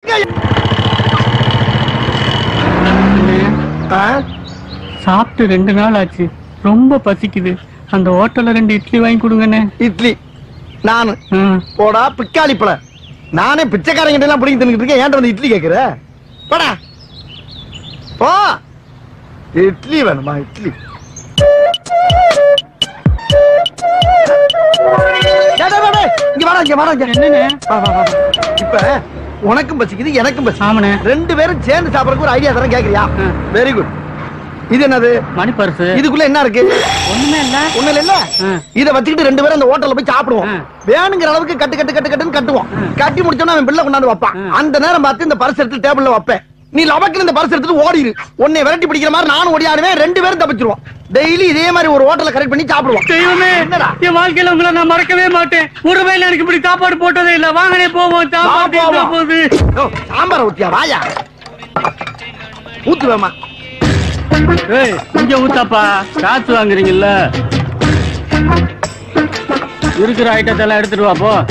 சாப்பிட்டு 2 நாள் ஆச்சு, ரொம்ப பசிக்குது. அந்த ஹோட்டல்ல 2 இட்லி வாங்கி கொடுங்கண்ணே. இட்லி? நானு போடா பிக்காளி பழ. நானே பிச்சைக்காரங்கிட்ட எல்லாம் பிடிங்கி தின்னுட்டு இருக்கேன். ஏன்டா வந்து இட்லி கேக்குற? போடா போ. இட்லி வேணுமா? இட்லி இப்ப உனக்கும் பசிக்குது எனக்கும் பசி. 2 பேரும் சேர்ந்து சாப்பிடறதுக்கு ஒரு ஐடியா தரேன், கேக்குறியா? Very good. இது என்னது? Money purse. இதுக்குள்ள என்ன இருக்கு? ஒண்ணுமே இல்ல. ஒண்ணு இல்ல. இத வச்சுக்கிட்டு 2 பேரும் அந்த ஹோட்டல்ல போய் சாப்பிடுவோம். வேணுங்கிற அளவுக்கு கட்டு கட்டு கட்டு கட்டுன்னு கட்டுவோம். கட்டி முடிச்சோன்னா அவன் பிள்ளை கொண்டாந்து வைப்பான். அந்த நேரம் பார்த்து இந்த பர்ஸ் எடுத்து டேபிள்ல வைப்பேன். நீ லபக்குன்னு இந்த பர்ஸ் எடுத்துட்டு ஓடிரு. உன்னை விரட்டி பிடிக்கிற மாதிரி நானும் ஓடியாடுவேன். 2 பேரும் தப்பிச்சிருவோம். டெய்லி இதே மாதிரி ஒரு ஹோட்டல்ல கரெக்ட் பண்ணி சாப்பிடுவோம். தெய்வமே, என் வாழ்க்கையில உங்களை நான் மறக்கவே மாட்டேன். ஒரு வேளை எனக்கு இப்படி சாப்பாடு போட்டதே இல்ல. வாங்கனே போவோம். சாம்பார் ஊத்தியா? வாயா ஊத்துவேமா? இங்க ஊத்தாப்பா, காசு வாங்குறீங்கல்ல. இருக்கிற ஐட்டத்தை எல்லாம் எடுத்துட்டு வா போ.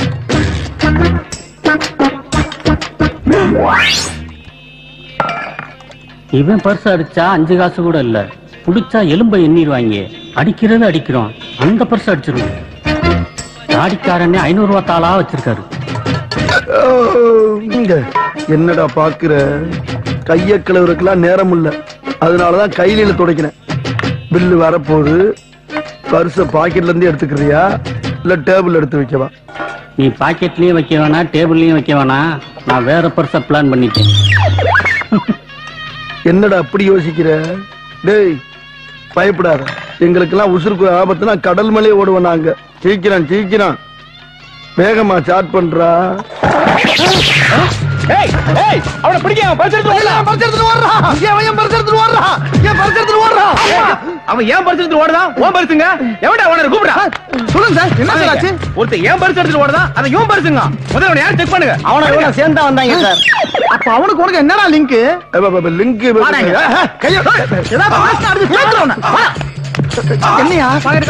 இவன் பர்ஸ் அடிச்சா 5 காசு கூட இல்ல. புடிச்சா எலும்பை எண்ணிடுவாங்க. அடிக்கிறது அடிக்கிறோம். அந்த பர்ஸ் அடிச்சிருவோம். தாடிக்காரனே 500 ரூபா தாளா வச்சிருக்காரு. என்னடா பாக்குற? கைய கிளவுறதுக்கெல்லாம் நேரம் இல்ல. அதனாலதான் கையில துடைக்கிறேன். பில்லு வரப்போகுது. பர்ஸ பாக்கெட்ல இருந்து எடுத்துக்கிறியா இல்ல டேபிள் எடுத்து வைக்கவா? நீ பாக்கெட்லயும் வைக்க வேணா, டேபிள்லயும் வைக்க வேணா. நான் வேற பர்ஸ பிளான் பண்ணிட்டேன். என்னடா அப்படி யோசிக்கிற? டேய் பயப்படாத. எங்களுக்கெல்லாம் உசுருக்கு ஆபத்துனா கடல் மேலே ஓடுவோம் நாங்க. சீக்கிரம் சீக்கிரம் வேகமா சாட் பண்றா. அவனை பிடிக்க. அவன் ஏன் பர்ஸ் எடுத்துட்டு ஓடுறான்? உன் பர்சுங்க. எவன்டா அவனை கூப்பிடுறா? சொல்லுங்க சார், என்ன ஆச்சு? ஒருத்தன் ஏன் பர்ஸ் எடுத்துட்டு ஓடுதான்? அதை இவன் பர்சுங்க. முதல்ல அவனை யார் செக் பண்ணுங்க. அவனை சேர்ந்தா வந்தாங்க சார். அப்ப அவனுக்கு உனக்கு என்னடா லிங்க்? லிங்க் என்னையா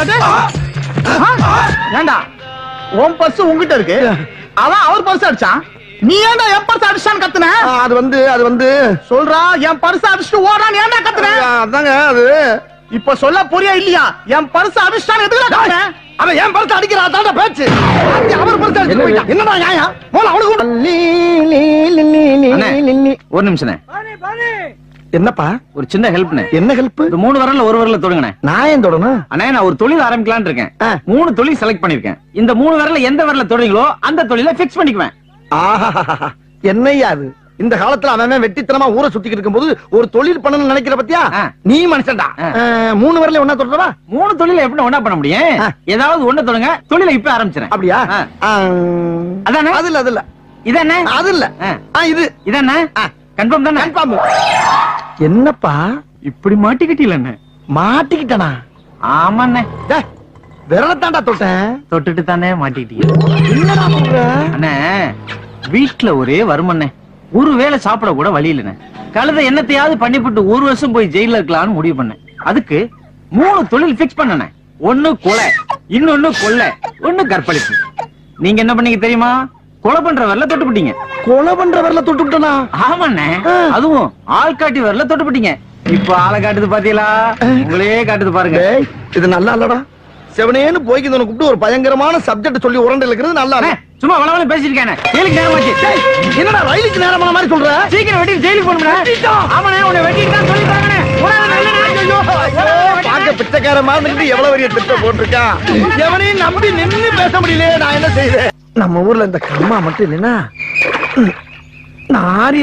ஏண்டா உன் பர்ஸ் உங்ககிட்ட இருக்கு. அவன் அவர் பர்ஸ் அடிச்சான். நீ ஏன்டா என் பர்ஸ் அடிச்சான்னு கத்துன? அது வந்து சொல்றா. என் பர்ஸ் அடிச்சுட்டு ஓடான்னு ஏன்டா கத்துன? அதாங்க அது. இப்ப சொல்ல புரியா இல்லையா? என் பர்ஸ் அடிச்சான்னு எதுக்குடா கத்துன? அவன் என் பர்ஸ் அடிக்கிறா தாண்டா பேச்சு. அவர் பர்ஸ் அடிச்சு போயிட்டான். என்னடா நியாயம்? போல அவனுக்கு ஒரு நிமிஷம். என்னப்பா? ஒரு சின்ன ஹெல்ப். என்ன ஹெல்ப்? 3 விரல்ல ஒரு விரல்ல தொடுங்கண்ணே. நான் ஏன் தொடணும்? அண்ணே, நான் ஒரு தொழில் ஆரம்பிக்கலாம்னு இருக்கேன். 3 தொழில் செலக்ட் பண்ணிருக்கேன். இந்த 3 விரல்ல எந்த விரல்ல தொடுறீங்களோ அந்த தொழிலை பிக்ஸ் பண்ணிக்குவேன். என்னையா அது? இந்த காலத்துல அவன் வெட்டித்தனமா ஊரை சுத்திக்கிட்டு இருக்கும்போது ஒரு தொழில் பண்ணணும்னு நினைக்கிற பத்தியா? நீ மனுஷன்டா. 3 விரல்ல ஒண்ணா தொடுறவா? 3 தொழில எப்படி ஒண்ணா பண்ண முடியும்? ஏதாவது ஒண்ணு தொடுங்க, தொழிலை இப்ப ஆரம்பிச்சிடறேன். அப்படியா? அதானே? அது இல்ல. அது இல்ல. இதானே? அது இல்ல. இது இதானே? கன்ஃபார்ம் தானே? கன்ஃபார்ம். என்னப்பா இப்படி மாட்டிக்கிட்டீங்களே? மாட்டிக்கிட்டனா? ஆமாண்ணே. விரலத்தாண்டா தொட்டேன். தொட்டுட்டு தானே மாட்டிக்கிட்டீங்க. என்னடா பண்ற? அண்ணே, வீட்டுல ஒரே வருமண்ணே. ஒரு வேளை சாப்பிட கூட வழி இல்லைண்ணே. கழுத என்னத்தையாவது பண்ணிவிட்டு 1 வருஷம் போய் ஜெயில இருக்கலாம்னு முடிவு பண்ணேன். அதுக்கு 3 தொழில் பிக்ஸ் பண்ணனே. 1 கொலை, இன்னொன்னு கொள்ளை, 1 கற்பழிப்பு. நீங்க என்ன பண்ணீங்க தெரியுமா? கொலை பண்ற வரல தொட்டுப்பிட்டீங்க. கொலை பண்ற வரல தொட்டுப்பிட்டனா? ஆமாண்ணே. அதுவும் ஆள் காட்டி வரல தொட்டுப்பிட்டீங்க. இப்ப ஆளை காட்டுது பாத்தீங்களா? உங்களே காட்டுது பாருங்க. இது நல்லா இல்லடா. செவனேன்னு போய்க்கு கூப்பிட்டு ஒரு பயங்கரமான சப்ஜெக்ட் சொல்லி உரண்டை இருக்கிறது நல்லா இல்ல. சும்மா வளவள பேசிருக்கேன். ஜெயிலுக்கு நேரமாச்சு. என்னடா ரயிலுக்கு நேரமான மாதிரி சொல்ற? சீக்கிரம் வெட்டி ஜெயிலுக்கு போகணும்டா. ஆமாண்ணே, உன்னை வெட்டிட்டு தான் சொல்லி தராங்கண்ணே. பாக்க பிச்சைக்கார மாதிரி எவ்வளவு பெரிய திட்டம் போட்டிருக்கான். எவனையும் நம்பி நின்னு பேச முடியல. நான் என்ன செய்வேன்? நம்ம ஊர்ல இந்த கம்மா மட்டும் இல்லைன்னா நாரி.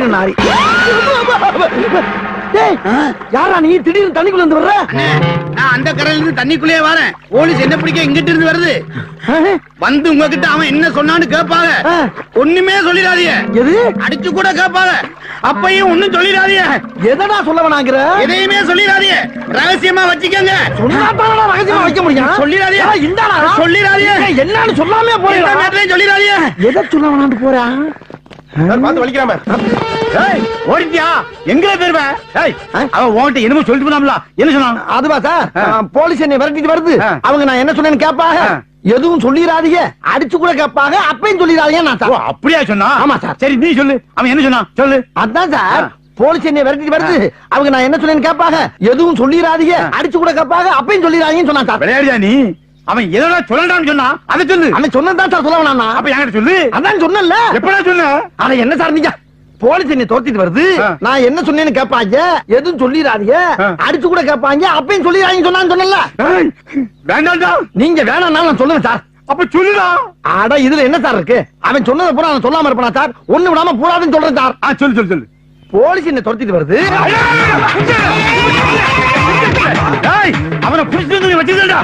யாரா நீ திடீர்னு தண்ணிக்குள்ள இருந்து வர்ற? நான் அந்த கரையில இருந்து தண்ணிக்குள்ளே வரேன். போலீஸ் என்ன பிடிக்க இங்கிட்டு இருந்து வருது. வந்து உங்ககிட்ட அவன் என்ன சொன்னான்னு கேட்பாங்க. ஒண்ணுமே சொல்லிடாதீங்க. எது? அடிச்சு கூட கேட்பாங்க. அப்பையும் ஒண்ணும் சொல்லிடாதீங்க. எதடா சொல்ல வேணாங்கிற? எதையுமே சொல்லிடாதீங்க. ரகசியமா வச்சுக்கோங்க. சொன்னாதான் ரகசியமா வைக்க முடியும். சொல்லிடாதீங்க. இந்தாடா சொல்லிடாதீங்க. என்னன்னு சொல்லாமே போறேன். சொல்லிடாதீங்க. எதை சொல்ல வேணான்னு போறா? பார்த்து வலிக்கிறாம. ஓடிட்டியா? எங்க பேருவ? அவன் ஓட்ட என்னமோ சொல்லிட்டு போனாம்ல. என்ன சொன்னான்? அதுவா சார், போலீஸ் என்னை விரட்டிட்டு வருது. அவங்க நான் என்ன சொன்னேன்னு கேட்பாங்க. எதுவும் சொல்லிடாதீங்க அடிச்சு கூட கேட்பாங்க அப்பயும் சொல்லிடாதீங்க நான் சார். அப்படியா சொன்னா? ஆமா சார். சரி நீ சொல்லு, அவன் என்ன சொன்னா சொல்லு. அதான் சார் போலீஸ் என்ன விரட்டி வருது, அவங்க நான் என்ன சொன்னேன்னு கேட்பாங்க, எதுவும் சொல்லிடாதீங்க அடிச்சு கூட கேட்பாங்க அப்பயும் சொல்லிடாதீங்கன்னு சொன்னா சார். விளையாடியா நீ? அவன் எதனா சொல்லலாம்னு சொன்னா அதை சொல்லு. அவன் சொன்னதான் சார் சொல்ல வேணாம். அப்ப என்கிட்ட சொல்லு. அதான் சொன்னல. எப்படா சொன்ன? அட என்ன சார் நீங்க போலீஸ் என்ன தோத்திட்டு வருது, நான் என்ன சொன்னேன்னு கேட்பாங்க, எதுவும் சொல்லிடாதீங்க அடிச்சு கூட கேட்பாங்க அப்பயும் சொல்லிடாதீங்கன்னு சொன்னான்னு சொன்னல. வேண்டாம்டா. நீங்க வேணாம்னாலும் நான் சொல்லுவேன் சார். அப்ப சொல்லுடா. அட இதுல என்ன சார் இருக்கு, அவன் சொன்னதை பூரா நான் சொல்லாம இருப்பேனா சார்? ஒண்ணு விடாம பூராதுன்னு சொல்றேன் சார். சொல்லு சொல்லு சொல்லு. போலீஸ் என்ன துரத்திட்டு வருது. அவனை புடிச்சு வச்சுடா.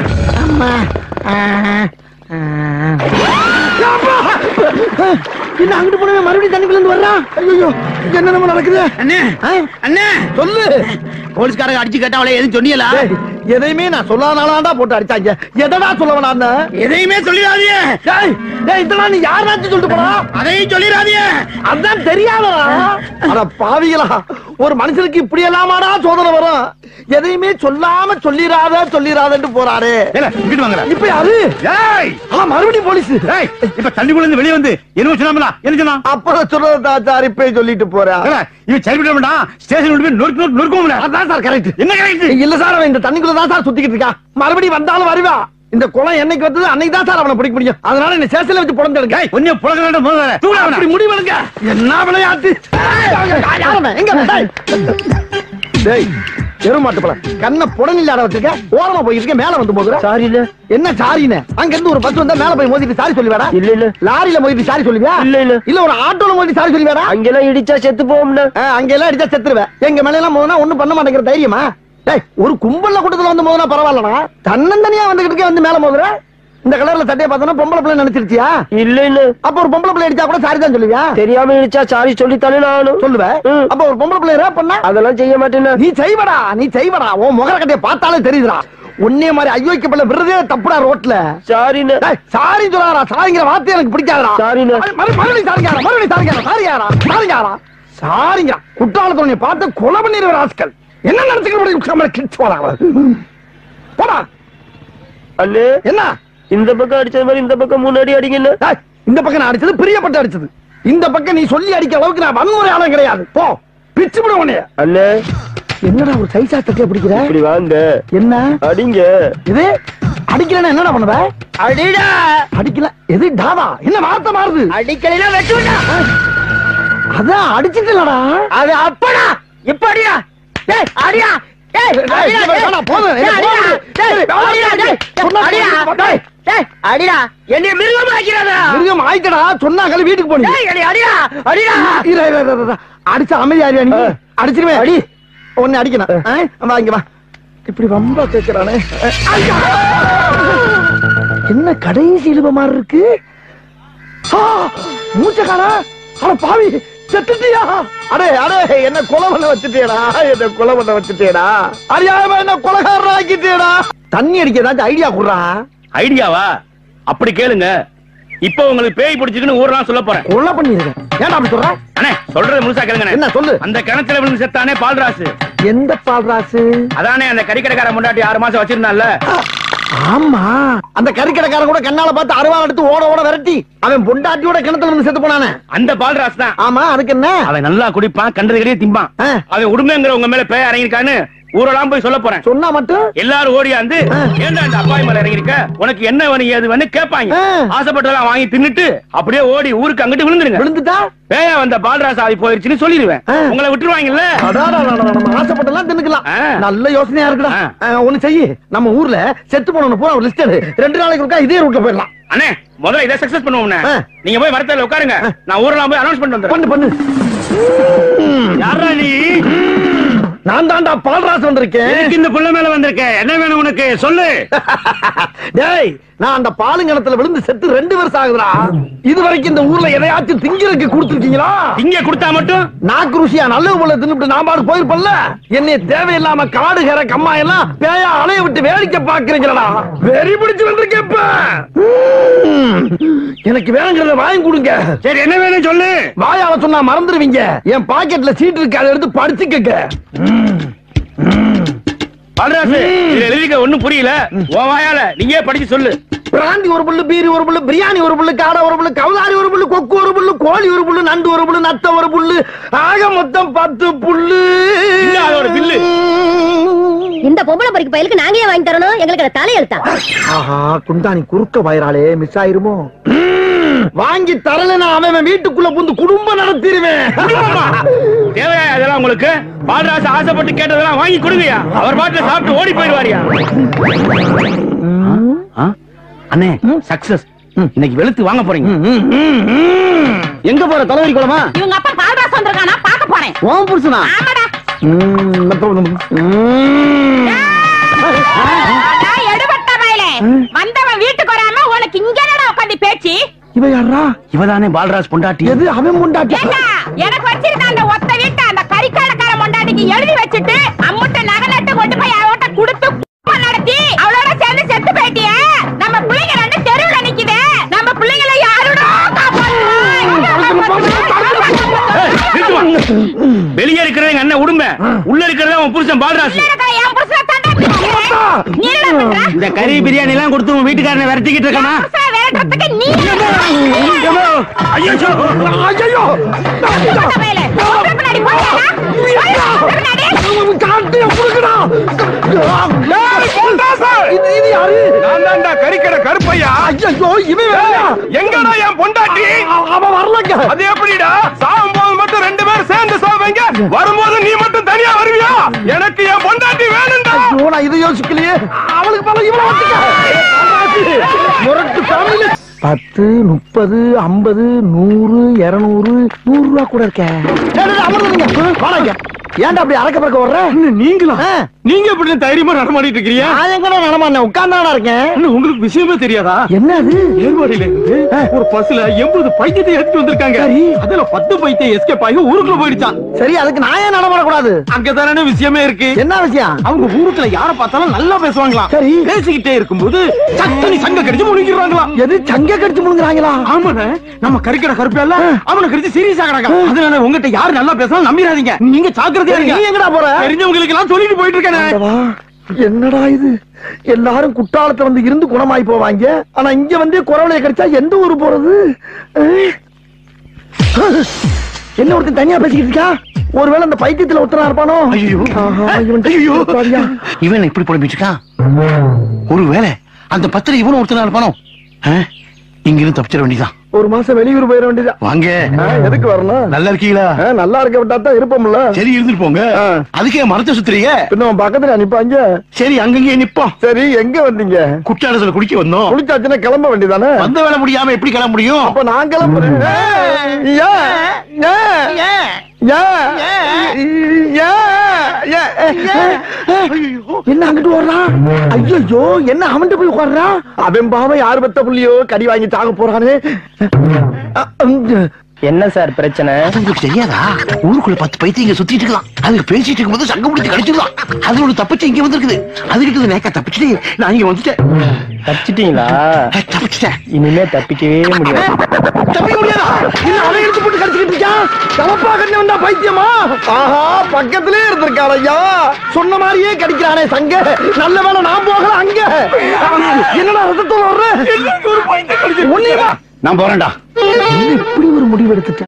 என்ன அங்கிட்டு போனவே மறுபடியும் தண்ணிக்குள்ள இருந்து வர்றான். ஐயோ என்ன நம்ம நடக்குது? அண்ணே அண்ணே சொல்லு. போலீஸ்காரங்க அடிச்சு கேட்டாவளே எதுவும் சொன்னீங்களா? எதையுமே நான் சொல்லாதானாடா போட்டு அடிச்சாங்க. எதடா சொல்ல வேணான்னு எதையுமே சொல்லிடாதீங்க. இதெல்லாம் நீ யாராச்சும் சொல்லிட்டு போனா அதையும் சொல்லிடாதீங்க. அதான் தெரியாதா? அட பாவிகளா, ஒரு மனுஷனுக்கு இப்படி எல்லாமாடா சோதனை வரும்? எதையுமே சொல்லாம சொல்லிராதன்னு போறாரு. இங்கிட்டு வாங்கடா. இப்ப யாரு? மறுபடியும் போலீஸ். இப்ப தண்ணிக்குள்ள இருந்து வெளியே வந்து என்ன சொன்னாங்களா? என்ன சொன்னா? அப்புறம் சொல்றதா சார் இப்ப சொல்லிட்டு போறா. இவன் சரி விட வேண்டாம், ஸ்டேஷன் நொறுக்கும். அதான் சார் கரெக்ட். என்ன கரெக்ட்? இல்ல சார், அவன் இந்த தண்ணிக்குள்ள தான் சார் சுத்திக்கிட்டு இருக்கா. மறுபடியும் வந்தாலும் வருவா. இந்த குளம் என்னைக்கு வந்தது அன்னைக்கு தான் சார் அவனை பிடிக்க முடியும். அதனால என்ன ஸ்டேஷன்ல வச்சு புடம்பெடுங்க. கொஞ்சம் புழங்க வேண்டாம். அப்படி முடிவெடுங்க. என்ன விளையாட்டு? எங்க டேய் எருமாட்டு பழம் கண்ண புடனில்லாட வச்சிருக்க, ஓரமா போயிருக்க, மேல வந்து போகுற. சாரி இல்ல. என்ன சாரின்னு? அங்க இருந்து ஒரு பஸ் வந்தா மேல போய் மோதிட்டு சாரி சொல்லுவேடா? இல்ல இல்ல. லாரியில மோதிட்டு சாரி சொல்லுவியா? இல்ல இல்ல. இல்ல ஒரு ஆட்டோல மோதிட்டு சாரி சொல்லுவேடா? அங்கெல்லாம் இடிச்சா செத்து போகும்னா. அங்கெல்லாம் இடிச்சா செத்துருவேன். எங்க மேல எல்லாம் மோதினா ஒண்ணும் பண்ண மாட்டேங்கிற தைரியமா? டேய் ஒரு கும்பல்ல கூட்டத்துல வந்து மோதினா பரவாயில்லடா, தன்னந்தனியா வந்துகிட்டு வந்து மேல மோதுற. இந்த கலர்ல சட்டையை பார்த்தா பொம்பளை பிள்ளை நினைச்சிருச்சியா? இல்ல இல்ல. அப்ப ஒரு பொம்பளை பிள்ளை அடிச்சா கூட சாரி தான் சொல்லுவியா? தெரியாம இடிச்சா சாரி சொல்லித்தானே நானும் சொல்லுவேன். அப்ப ஒரு பொம்பளை பிள்ளை ரேப் பண்ணா அதெல்லாம் செய்ய மாட்டேன். நீ செய்வடா. உன் முகர கட்டைய பார்த்தாலே தெரியுதுடா. உன்னே மாதிரி ஐயோக்கு பிள்ளை விருதே தப்புடா ரோட்ல. சாரின்னு சாரி சொல்லாரா? சாரிங்கிற வார்த்தை எனக்கு பிடிக்காதா? மறுபடியும் சாரிங்க குற்றாலத்தோட பார்த்து கொலை பண்ணிடுற ஆட்கள் என்ன நினைச்சுக்க போடா. அல்ல என்ன இந்த பக்கம் அடிச்சது மாதிரி இந்த பக்கம் முன்னாடி அடிங்க. இந்த பக்கம் நான் அடிச்சது பிரியப்பட்டு அடிச்சது. இந்த பக்கம் நீ சொல்லி அடிக்க அளவுக்கு நான் வன்முறையாளம் கிடையாது. போ பிச்சு விட உன்னைய. அல்ல என்னடா ஒரு சைஸா தட்டியா பிடிக்கிற? இப்படி வாங்க. என்ன அடிங்க. இது அடிக்கலன்னா என்னடா பண்ணுவ? அடிடா. அடிக்கல எது டாவா? என்ன வார்த்தை மாறுது? அடிக்கலைன்னா வெட்டுடா. அதான் அடிச்சிட்டலடா. அது அப்படா. இப்ப அடியா. டேய் அடியா. வீட்டுக்கு போனீங்க. அடிச்ச அமைதியா நீ அடிச்சிருவேன். அடி ஒன்னு அடிக்கணும். வாங்க வா. இப்படி ரொம்ப கேட்கிறானே. என்ன கடைசி இழுப மாதிரி இருக்கு? மூச்சக்காரா அட பாவி செத்துட்டியா? அடே என்ன கொலை பண்ண வச்சுட்டேடா. அறியாம என்ன கொலைகாரன் ஆக்கிட்டேடா. தண்ணி அடிக்கதாச்சும் ஐடியா குடுறா. ஐடியாவா? அப்படி கேளுங்க. இப்ப உங்களுக்கு பேய் பிடிச்சிருக்குன்னு ஊரெல்லாம் சொல்ல போறேன். கொலை பண்ணிருக்கேன். ஏன்டா அப்படி சொல்ற? அண்ணே சொல்றது முழுசா கேளுங்க. என்ன சொல்லு? அந்த கிணத்துல விழுந்து செத்தானே பால்ராசு. எந்த பால்ராசு? அதானே அந்த கறிக்கடைக்கார முன்னாடி 6 மாசம் வச்சிருந்தான்ல. ஆமா அந்த கறிக்கடைக்காரன் கூட கண்ணால பார்த்து அருவா எடுத்து ஓட விரட்டி அவன் பொண்டாட்டியோட கிணத்துல இருந்து செத்து போனானே அந்த பால்ராஸ் தான். ஆமா அதுக்கு என்ன? அவன் நல்லா குடிப்பான், கண்டது கடையே திம்பான். அவன் உடுமைங்கிற உங்க மேல பேய் இறங்கிருக்கான்னு ஊரெல்லாம் போய் சொல்ல போறேன். சொன்னா மட்டும் எல்லாரும் ஓடியாந்து ஏன்டா இந்த அப்பாய் மேல இறங்கிருக்க, உனக்கு என்ன வேணும் ஏது வேணும் கேட்பாங்க. ஆசைப்பட்டதெல்லாம் வாங்கி தின்னுட்டு அப்படியே ஓடி ஊருக்கு அங்கிட்டு விழுந்துருங்க. விழுந்துட்டா பேயா வந்த பால்ராஸ் ஆகி போயிருச்சுன்னு சொல்லிடுவேன். உங்களை விட்டுருவாங்கல்ல. ஆசைப்பட்டெல்லாம் தின்னுக்கலாம். நல்ல யோசனையா இருக்குடா. ஒண்ணு செய்யு, நம்ம ஊர்ல செத்து போனவன பூரா ஒரு லிஸ்ட் எடு. 2 நாளைக்கு ஒருக்கா இதே ரூட்ல போயிடலாம். அண்ணே முதல்ல இதை சக்சஸ் பண்ணுவோம். நீங்க போய் வரத்துல உட்காருங்க, நான் ஊர்ல போய் அனௌன்ஸ் பண்ணிட்டு வந்துடுறேன். பண்ணு யாரா நீ? நான் தான்டா பால்ராஸ் வந்திருக்கேன். இந்த புள்ள மேல வந்திருக்கேன். என்ன வேணும் உனக்கு சொல்லு. டேய் நான் அந்த பாலுங்கணத்துல விழுந்து செத்து 2 வருஷம் ஆகுதுடா. இதுவரைக்கும் இந்த ஊர்ல எதையாச்சும் திங்கிறதுக்கு கொடுத்துருக்கீங்களா? திங்க கொடுத்தா மட்டும் நாக்கு ருசியா நல்ல போல தின்னுட்டு நான் பாடு போயிருப்பல்ல. என்னை தேவையில்லாம காடு கரை கம்மா எல்லாம் பேயா அலைய விட்டு வேடிக்கை பாக்குறீங்களா? வெறி பிடிச்சு வந்திருக்கேன். எனக்கு வேணுங்கிறத வாங்கி கொடுங்க. சரி என்ன வேணும் சொல்லு. வாயால சொன்னா மறந்துடுவீங்க. என் பாக்கெட்ல சீட் இருக்கு, அதை எடுத்து படிச்சுக்க. பால்ராசு எழுதிக்க ஒண்ணும் புரியல. உன் வாயால நீயே படிச்சு சொல்லு. பிராந்தி ஒரு புல்லு, பீரி ஒரு புல்லு, பிரியாணி ஒரு புல்லு, காடை ஒரு புல்லு, கவுதாரி ஒரு புல்லு, கொக்கு ஒரு புல்லு, கோழி ஒரு புல்லு, நண்டு ஒரு புல்லு, நத்த ஒரு புல்லு, ஆக மொத்தம் 10 புல்லு. அதோட பில்லு. இந்த பொம்பளை பொறிக்கு பையலுக்கு நாங்க ஏன் வாங்கி தரணும்? எங்களுக்கு தலையெழுத்தா? ஆஹா, குண்டானி குறுக்க வயிறாளே, மிஸ் ஆயிருமோ? வாங்கி தரலனா அவன் வீட்டுக்குள்ள புந்து குடும்பம் நடத்திடுவேன். தேவையா அதெல்லாம் உங்களுக்கு? பாலராசு ஆசைப்பட்டு கேட்டதெல்லாம் வாங்கி கொடுங்கயா. அவர் பாட்டுல சாப்பிட்டு ஓடி போயிடுவாரியா. அண்ணே சக்சஸ். இன்னைக்கு வெளுத்து வாங்க போறீங்க. எங்க போற? தலைவரி குளமா? இவங்க அப்பா பால்ராசு வந்திருக்கானா? பார்க்க போறேன். ஓம் புருஷனா? ஆமாடா. எடுபட்ட வயலே வந்தவன் வீட்டுக்கு வராம உனக்கு இங்க உட்காந்து பேச்சு. இவ யாரா? இவதானே பாலராஜ் பொண்டாட்டி. எது அவன் பொண்டாட்டி? எனக்கு வச்சிருக்க அந்த ஒத்த வீட்டை அந்த கறிக்காரக்கார பொண்டாட்டிக்கு எழுதி வச்சுட்டு அம்முட்ட நகை நட்டு கொண்டு போய் அவட்ட கொடுத்து நடத்தி அவளோட சேர்ந்து செத்து போயிட்டிய. நம்ம பிள்ளைங்க ரெண்டு தெருவுல நிக்குது. நம்ம பிள்ளைங்களை யாரோட வெளியே இருக்கிறது எங்க அண்ணன் உடும்ப, உள்ள இருக்கிறது உன் புருஷன் பாலராஜ். இந்த கறி பிரியாணி எல்லாம் கொடுத்து உன் வீட்டுக்காரனை விரட்டிக்கிட்டு இருக்கானா? கறிக்கடை கருப்பையா. எங்கடா என் பொண்டாட்டி? அவன் வரலங்க. அது எப்படிடா? சாகும் போது மட்டும் 2 பேரும் சேர்ந்து சாவீங்க, வரும்போது நீ மட்டும் தனியா வருவியா? எனக்கு என் பொண்டாட்டி வேணும்டா. நான் இதை யோசிக்கலையே. அவளுக்கு பல இவ்வளவு முரட்டு ஃபேமிலி. 10, 30, 50, 100, 200, 100 ரூபா கூட இருக்கேன். ஏன்டா அப்படி அறக்க பறக்க வர்ற? நீங்களா? நீங்க எப்படி தைரியமா நடமாடிட்டு இருக்கீங்க? நான் எங்கடா நடமாட்டேன், உட்கார்ந்தாடா இருக்கேன். உங்களுக்கு விஷயமே தெரியாதா? என்ன அது? ஏர்வாடியில இருந்து ஒரு பஸ்ல 80 பைத்தியத்தை ஏற்றிட்டு வந்திருக்காங்க. அதுல 10 பைத்தியம் எஸ்கேப் ஆகி ஊருக்குள்ள போயிடுச்சான். சரி, அதுக்கு நான் ஏன் நடமாடக்கூடாது? அங்கதானே விஷயமே இருக்கு. என்ன விஷயம்? அவங்க ஊருக்குள்ள யார பார்த்தாலும் நல்லா பேசுவாங்களாம். சரி. பேசிக்கிட்டே இருக்கும்போது சத்தனி சங்க கடிச்சு முழுங்கிடுறாங்களாம். எது சங்க கடிச்சு முழுங்குறாங்களா? ஆமாண்ணே, நம்ம கறிக்கடை கருப்பியல்ல அவனை கடிச்சு சீரியஸ் ஆகறாங்க. அதனால உங்ககிட்ட யாரு நல்லா பேசலாம் நம்பிடாதீங்க. நீங்க ஜாக்கிரதையா இருங்க. நீ எங்கடா போற? தெரிஞ்சவங்களுக்கு எல்லாம் சொல்லிட்டு போயிட்டு இருக்கேன். என்னடா இது? எல்லாரும் குற்றாலத்தை வந்து இருந்து குணமாயி போவாங்க. ஆனா இங்க வந்து குறவளைய கடிச்சா எந்த ஊரு போறது? என்ன ஒருத்தன் தனியா பேசிக்கிட்டு இருக்கா? ஒருவேளை அந்த பைத்தியத்துல ஒருத்தனா இருப்பானோ? இவன் இப்படி புலம்பிட்டு இருக்கான். ஒருவேளை அந்த பத்திர இவனும் ஒருத்தனா இருப்பானோ? இங்கிருந்து தப்பிச்சிட வேண்டியதான். ஒரு மாசம் வெளியூர் போயிட வேண்டியதா? வாங்க. எதுக்கு வரணும்? நல்லா இருக்கீங்களா? நல்லா இருக்க விட்டா தான் இருப்போம்ல. சரி, இருந்துட்டு போங்க. அதுக்கே மரத்தை சுத்துறீங்க? பின்ன பக்கத்துல நிப்பாங்க. சரி, அங்கங்கே நிப்போம். சரி, எங்க வந்தீங்க? குற்றாலத்துல குளிக்க வந்தோம். குளிச்சாச்சுன்னா கிளம்ப வேண்டியதானே? வந்த வேலை முடியாம எப்படி கிளம்ப முடியும்? அப்ப நான் கிளம்புறேன். என்ன அங்கிட்டு ஓடுறான்? ஐயோ, என்ன அவன்கிட்ட போய் உட்கார்றான்? அவன் பாவம் யாரு பெத்த புள்ளியோ கடி வாங்கி சாக போறானே. என்ன சார் பிரச்சனை? உங்களுக்கு தெரியாதா? ஊருக்குள்ள 10 பைத்தியம் இங்க சுத்திட்டு இருக்கலாம். அதுக்கு பேசிட்டு இருக்கும்போது சங்கம் முடிச்சு கடிச்சிடலாம். அது ஒரு தப்பிச்சு இங்க வந்திருக்குது. அதுக்கிட்ட நேக்கா தப்பிச்சுட்டு நான் இங்க வந்துட்டேன். தப்பிச்சிட்டீங்களா? தப்பிச்சிட்டேன். இனிமே தப்பிக்கவே முடியாது. தப்பிக்க முடியாதா? இல்ல அவன் எடுத்து போட்டு கடிச்சுக்கிட்டு இருக்கான். தவப்பா கண்ணு வந்தா பைத்தியமா? ஆஹா, பக்கத்திலே இருந்திருக்கான் ஐயா. சொன்ன மாதிரியே கடிக்கிறானே சங்க. நல்ல வேலை நான் போகல அங்க. என்னடா ரத்தத்தோட வர்ற? நான் போறேன்டா. இப்படி ஒரு முடிவு எடுத்துட்டேன்.